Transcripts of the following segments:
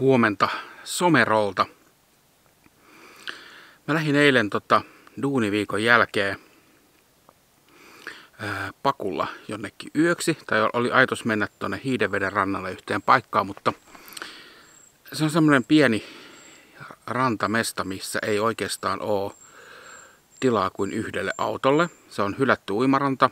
Huomenta Somerolta. Mä lähdin eilen duuniviikon jälkeen pakulla jonnekin yöksi. Tai oli ajatus mennä tuonne Hiidenveden rannalle yhteen paikkaan, mutta se on semmoinen pieni rantamesta, missä ei oikeastaan ole tilaa kuin yhdelle autolle. Se on hylätty uimaranta.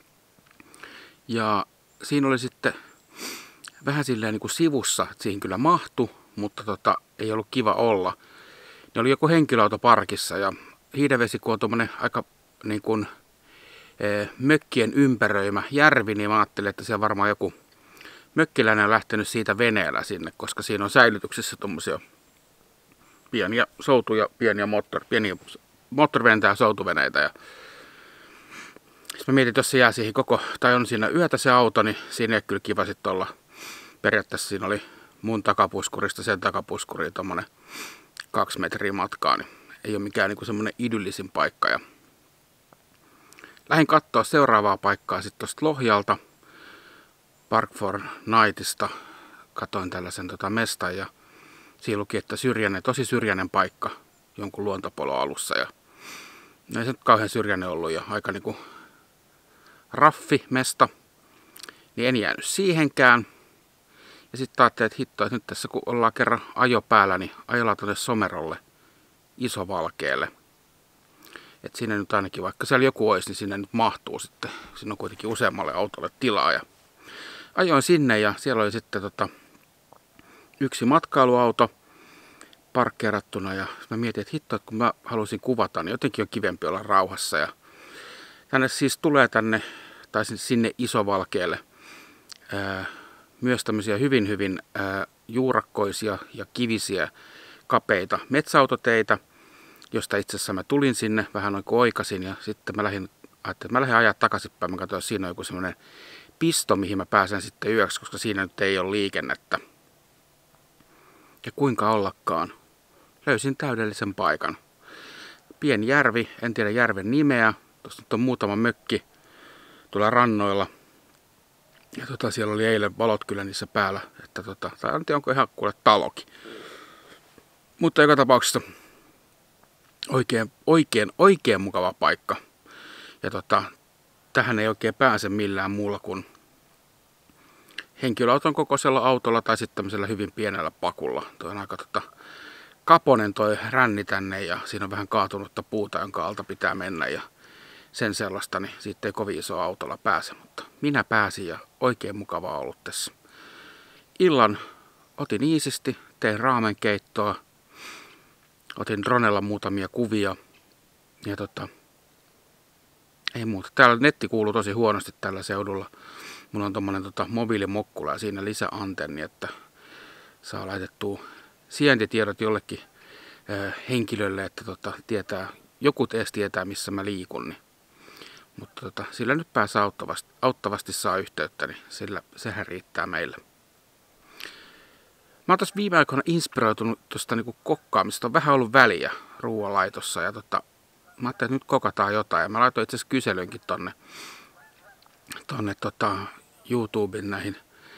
Ja siinä oli sitten vähän silleen niin kuin sivussa, että siihen kyllä mahtui, mutta ei ollut kiva olla. Ne oli joku henkilöauto parkissa ja Hiidenvesi, kun on tuommoinen aika niin kuin mökkien ympäröimä järvi, niin mä ajattelin, että siellä varmaan joku mökkiläinen on lähtenyt siitä veneellä sinne, koska siinä on säilytyksessä tuommoisia pieniä soutuja, pieniä moottoriveneitä ja soutuveneitä. Ja sitten mä mietin, että jos se jää siihen tai on siinä yötä se auto, niin siinä ei kyllä kiva sitten olla. Periaatteessa siinä oli mun takapuskurista sen takapuskuriin tommonen 2 metriä matkaa, niin ei ole mikään niinku semmonen idyllisin paikka. Ja lähdin katsoa seuraavaa paikkaa sitten tosta Lohjalta, Park for Nightista. Katoin tällaisen mestan ja siinä luki, että tosi syrjäinen paikka jonkun luontopolon alussa. Ja ei se nyt kauhean syrjäinen ollut ja aika niinku raffi mesta, niin en jäänyt siihenkään. Ja sitten ajattelin, että hitto, että nyt tässä kun ollaan kerran ajo päällä, niin ajellaan tuonne Somerolle Isovalkeelle. Että sinne nyt ainakin, vaikka siellä joku olisi, niin sinne nyt mahtuu sitten. Siinä on kuitenkin useammalle autolle tilaa. Ja ajoin sinne ja siellä oli sitten yksi matkailuauto parkkeerattuna. Ja mä mietin, että hitto, että kun mä halusin kuvata, niin jotenkin on kivempi olla rauhassa. Ja tänne siis tulee sinne Isovalkeelle myös tämmöisiä hyvin juurakkoisia ja kivisiä kapeita metsäautoteitä, josta itse asiassa mä tulin sinne vähän noin kuin oikasin ja sitten ajattelin, että mä lähden ajaa takaisinpäin. Mä katsoin, että siinä on joku semmoinen pisto, mihin mä pääsen sitten yöksi, koska siinä nyt ei ole liikennettä. Ja kuinka ollakaan, löysin täydellisen paikan. Pieni järvi, en tiedä järven nimeä, tuossa nyt on muutama mökki tuolla rannoilla. Ja siellä oli eilen valot kyllä niissä päällä, että tai en tiedä onko ihan kuule talokin. Mutta joka tapauksessa oikein mukava paikka. Ja tähän ei oikein pääse millään muulla kuin henkilöauton kokoisella autolla tai sitten tämmöisellä hyvin pienellä pakulla. Tuo on aika kaponen toi ränni tänne ja siinä on vähän kaatunutta puuta, jonka alta pitää mennä ja sen sellaista, niin siitä ei kovin iso autolla pääse, mutta minä pääsin ja oikein mukavaa ollut tässä. Illan otin iisisti, tein raamenkeittoa, otin dronella muutamia kuvia ja ei muuta. Täällä netti kuuluu tosi huonosti tällä seudulla. Mulla on tommonen mobiilimokkula ja siinä lisäantenni, että saa laitettua sijaintitiedot jollekin henkilölle, että joku edes tietää missä mä liikun. Niin. Mutta sillä nyt pääsee auttavasti saa yhteyttä, niin sehän riittää meille. Mä oon tässä viime aikoina inspiroitunut tuosta niinku kokkaamista. On vähän ollut väliä ruoanlaitossa ja mä ajattelin, että nyt kokataan jotain. Ja mä laitoin itse asiassa kyselynkin tonne YouTuben näihin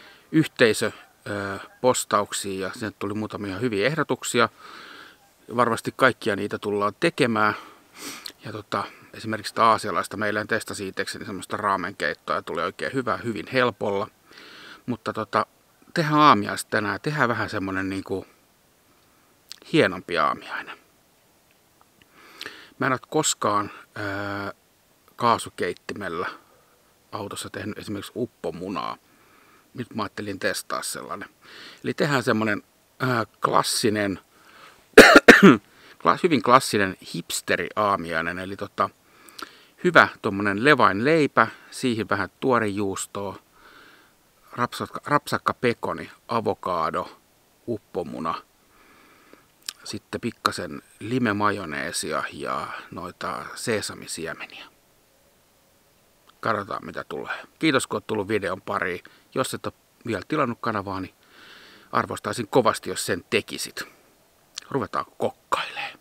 yhteisöpostauksiin ja sinne tuli muutamia hyviä ehdotuksia. Varmasti kaikkia niitä tullaan tekemään. Ja esimerkiksi aasialaista meillä testasi itsekseni semmoista raamenkeittoa ja tuli oikein hyvä, hyvin helpolla. Mutta tehdään aamiaista tänään, tehdään vähän semmonen niinku hienompi aamiainen. Mä en ole koskaan kaasukeittimellä autossa tehnyt esimerkiksi uppomunaa. Nyt mä ajattelin testaa sellainen. Eli tehdään semmonen klassinen, hyvin klassinen hipsteri-aamiainen. Eli hyvä tommonen levainleipä, siihen vähän tuorejuustoa, rapsakka pekoni, avokaado, uppomuna, sitten pikkasen limemajoneesia ja noita seesamisiemeniä. Katsotaan mitä tulee. Kiitos kun oot tullut videon pariin. Jos et ole vielä tilannut kanavaa, niin arvostaisin kovasti jos sen tekisit. Ruvetaan kokkailemaan.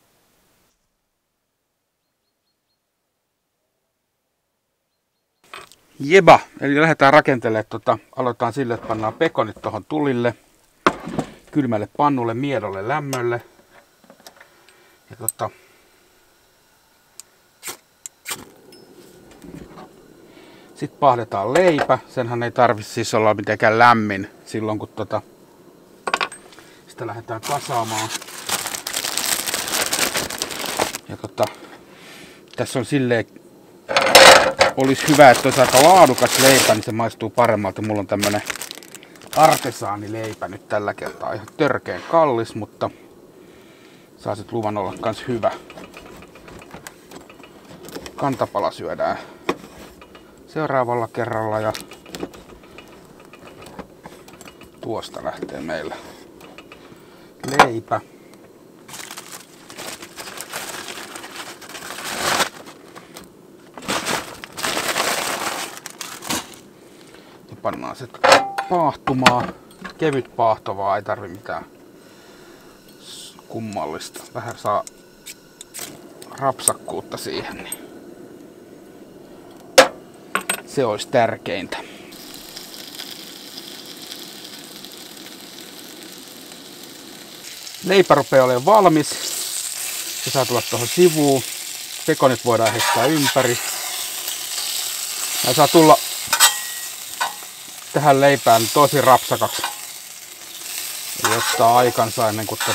Jeba, eli lähdetään rakentelemaan, aloitetaan sille, että pannaan pekonit tuohon tulille. kylmälle pannulle miedolle lämmölle. Ja sitten pahdetaan leipä. Senhän ei tarvitse siis olla mitenkään lämmin silloin kun sitä lähdetään kasaamaan. Ja tässä on silleen, olisi hyvä, että olisi aika laadukas leipä, niin se maistuu paremmalta. Mulla on tämmönen artesaanileipä nyt tällä kertaa. Ihan törkeen kallis, mutta saa sit luvan olla kans hyvä. Kantapala syödään seuraavalla kerralla ja tuosta lähtee meillä leipä. Ja pannaan se paahtumaan. Kevyt paahtovaa, ei tarvi mitään kummallista. Vähän saa rapsakkuutta siihen. Niin se olisi tärkeintä. Leipä rupeaa olemaan valmis. Se saa tulla tuohon sivuun. Pekonit voidaan heittää ympäri. Ja saa tulla tähän leipään tosi rapsakaksi. Eli ottaa aikansa ennen kuin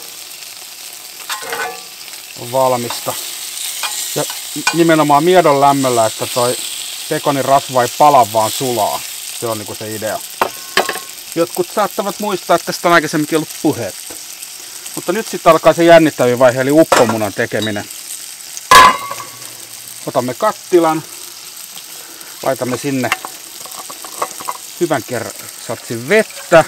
on valmista. Ja nimenomaan miedon lämmöllä, että toi pekonin rasva ei pala vaan sulaa. Se on niinku se idea. Jotkut saattavat muistaa, että tästä on aikaisemminkin ollut puhetta. Mutta nyt sitten alkaa se jännittävin vaihe, eli uppomunan tekeminen. Otamme kattilan. Laitamme sinne hyvän kerran satsin vettä.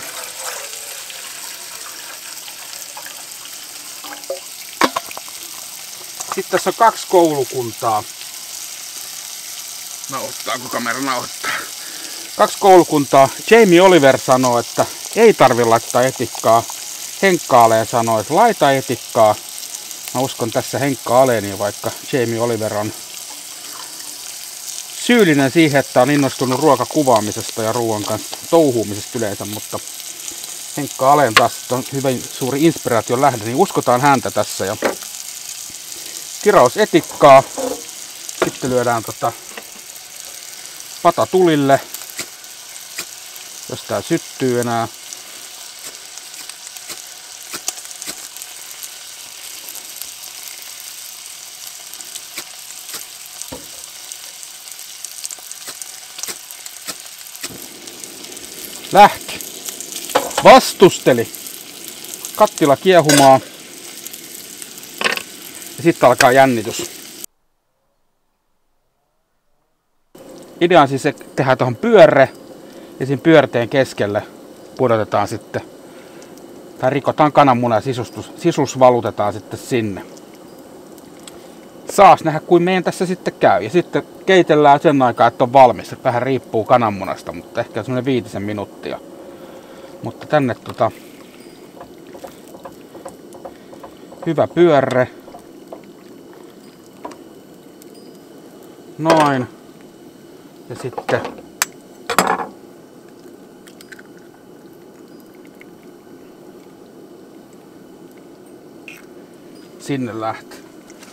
Sitten tässä on 2 koulukuntaa. Nauhoittaako kamera? Nauhoittaa. 2 koulukuntaa. Jamie Oliver sanoo, että ei tarvi laittaa etikkaa. Henkka Aleen sanoo, että laita etikkaa. Mä uskon tässä Henkka Aleeniin, vaikka Jamie Oliver on syyllinen siihen, että on innostunut ruokakuvaamisesta ja ruoan kanssa touhuumisesta yleensä, mutta Henkka Aleen taas on hyvin suuri inspiraation lähde, niin uskotaan häntä tässä. Ja kiraus etikkaa. Sitten lyödään pata tulille, jos tää syttyy enää. Lähti. Vastusteli. Kattila kiehumaan. Ja sitten alkaa jännitys. Idea on siis se, tehdään tuohon pyörre. Ja siinä pyörteen keskelle pudotetaan sitten. Tai rikotaan kananmuna ja sisus valutetaan sitten sinne. Saas nähdä kuin meidän tässä sitten käy. Ja sitten keitellään sen aikaa, että on valmis. Vähän riippuu kananmunasta, mutta ehkä semmoinen 5 minuuttia. Mutta tänne hyvä pyörre. Noin. Ja sitten sinne lähti.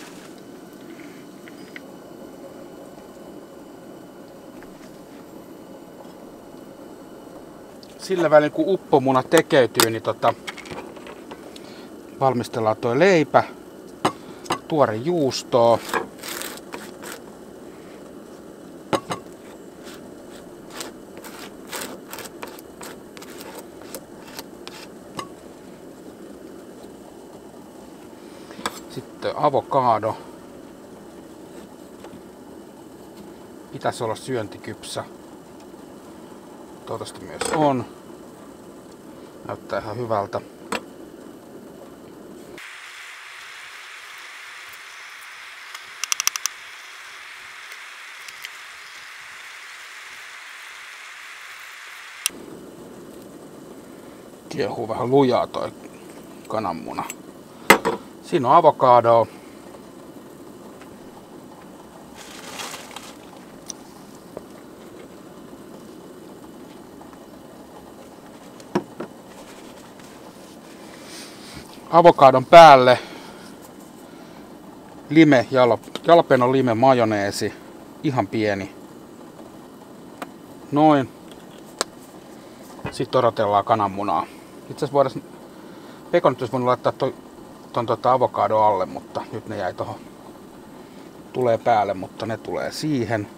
Sillä välin kun uppomuna tekeytyy, niin valmistellaan tuo leipä, tuore juustoa. Sitten avokado. Pitäisi olla syöntikypsä. Toivottavasti myös on. Näyttää ihan hyvältä. Kiehuu vähän lujaa toi kananmuna. Siinä on avokadoa. avokadon päälle jalapeno lime majoneesi, ihan pieni. Noin. Sitten odotellaan kananmunaa. Itse asiassa voidaan pekonit olisi voinut laittaa ton avokadon alle, mutta nyt ne jäi tohon. Tulee päälle, mutta ne tulee siihen.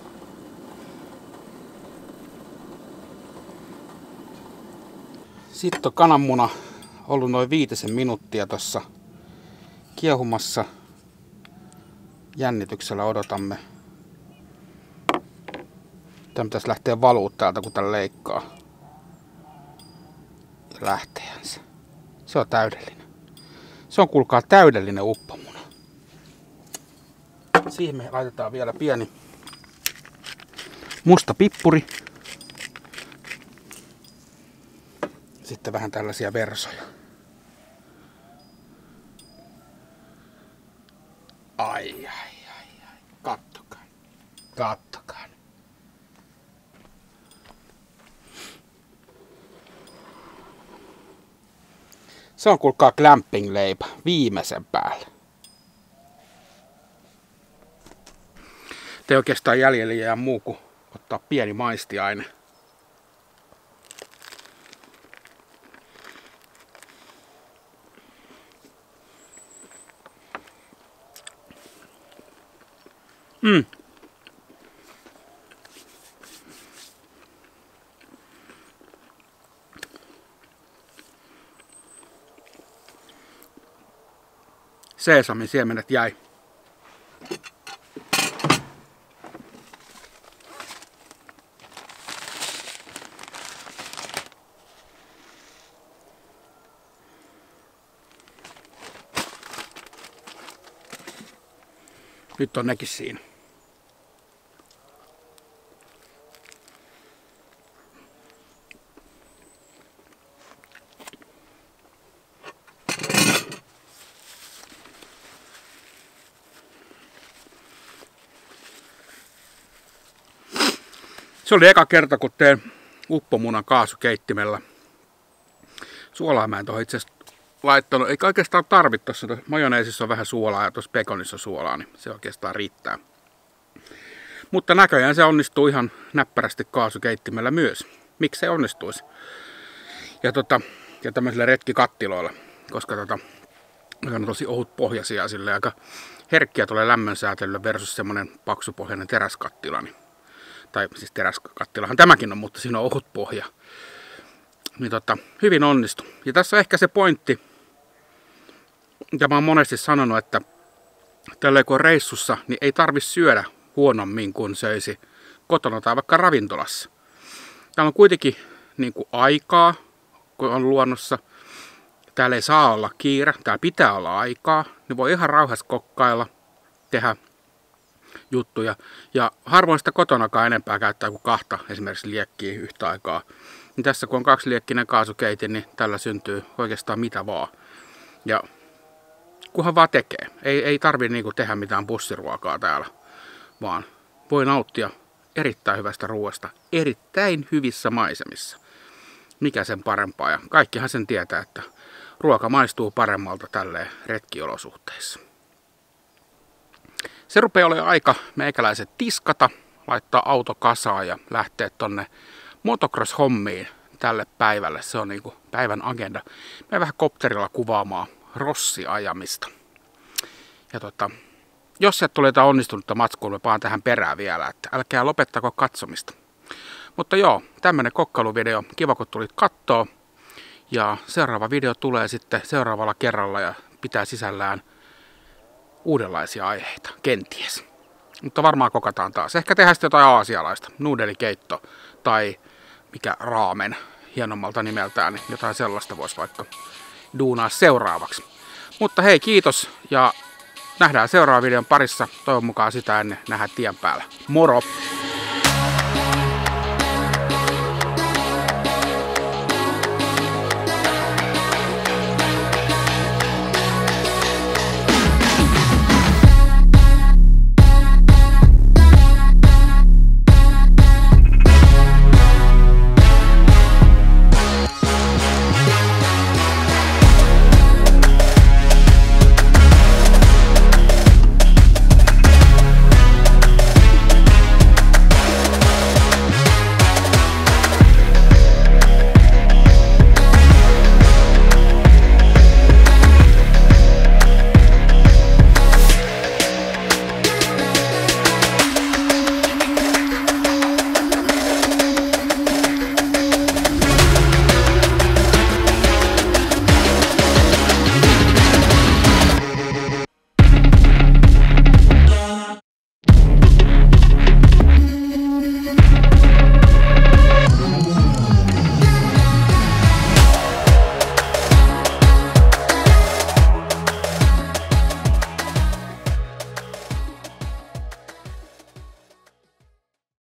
Sitten on kananmuna ollut noin 5 minuuttia tossa kiehumassa. Jännityksellä odotamme. Tämä pitäisi lähteä valuu täältä, kun tän leikkaa. Ja lähtehän se. Se on täydellinen. Se on, kuulkaa, täydellinen uppomuna. Siihen me laitetaan vielä pieni musta pippuri. Sitten vähän tällaisia versoja. Ai. Kattokaa. Kattokaa. Se on, kuulkaa, glamping-leipä viimeisen päälle. Te oikeastaan jäljellä jää muu kuin ottaa pieni maistiaine. Seesamin siemenet jäi. Nyt on nekin siinä. Se oli eka kerta, kun teen uppomunan kaasukeittimellä. Suolaa mä en tuohon itse asiassa laittanut. Eikä oikeastaan tarvitse. Tuossa majoneesissa on vähän suolaa ja tuossa pekonissa on suolaa, niin se oikeastaan riittää. Mutta näköjään se onnistuu ihan näppärästi kaasukeittimellä myös. Miksi se onnistuisi? Ja tämmöisillä retkikattiloilla, koska ne on tosi ohut pohjaisia, sille aika herkkiä tulee lämmönsäätelylle versus semmonen paksupohjainen teräskattila. Tai siis teräskattilahan tämäkin on, mutta siinä on ohut pohja. Niin hyvin onnistu. Ja tässä on ehkä se pointti, mitä mä oon monesti sanonut, että tälleen kun on reissussa, niin ei tarvi syödä huonommin kuin söisi kotona tai vaikka ravintolassa. Täällä on kuitenkin niin kuin aikaa, kun on luonnossa. Täällä ei saa olla kiire, täällä pitää olla aikaa. Niin voi ihan rauhassa kokkailla, tehdä juttuja. Ja harvoin sitä kotonakaan enempää käyttää kuin 2 esimerkiksi liekkiä yhtä aikaa. Niin tässä kun on 2-liekkinen kaasukeitin, niin tällä syntyy oikeastaan mitä vaan. Ja kunhan vaan tekee. Ei tarvitse niinku tehdä mitään bussiruokaa täällä, vaan voi nauttia erittäin hyvästä ruoasta erittäin hyvissä maisemissa. Mikä sen parempaa. Ja kaikkihan sen tietää, että ruoka maistuu paremmalta tälleen retkiolosuhteissa. Se rupeaa olemaan aika meikäläiset tiskata, laittaa auto kasaan ja lähteä tonne motocross-hommiin tälle päivälle. Se on niinku päivän agenda. Me vähän kopterilla kuvaamaan rossiajamista. Ja jos sieltä tulee jotain onnistunutta matskua, me paan tähän perään vielä, että älkää lopettako katsomista. Mutta joo, tämmönen kokkailuvideo. Kiva kun tulit kattoo. Ja seuraava video tulee sitten seuraavalla kerralla ja pitää sisällään uudenlaisia aiheita, kenties. Mutta varmaan kokataan taas. Ehkä tehdään sitten jotain aasialaista, nuudelikeitto tai mikä raamen hienommalta nimeltään, niin jotain sellaista voisi vaikka duunaa seuraavaksi. Mutta hei, kiitos ja nähdään seuraavan videon parissa. Toivon mukaan sitä ennen nähdään tien päällä. Moro!